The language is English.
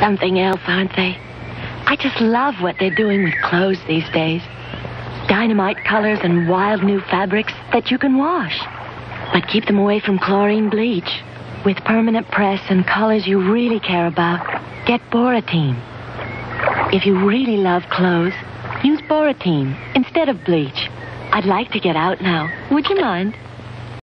something else, aren't they? I just love what they're doing with clothes these days. Dynamite colors and wild new fabrics that you can wash. But keep them away from chlorine bleach. With permanent press and colors you really care about, get Borateem. If you really love clothes, use Borateem instead of bleach. I'd like to get out now. Would you mind?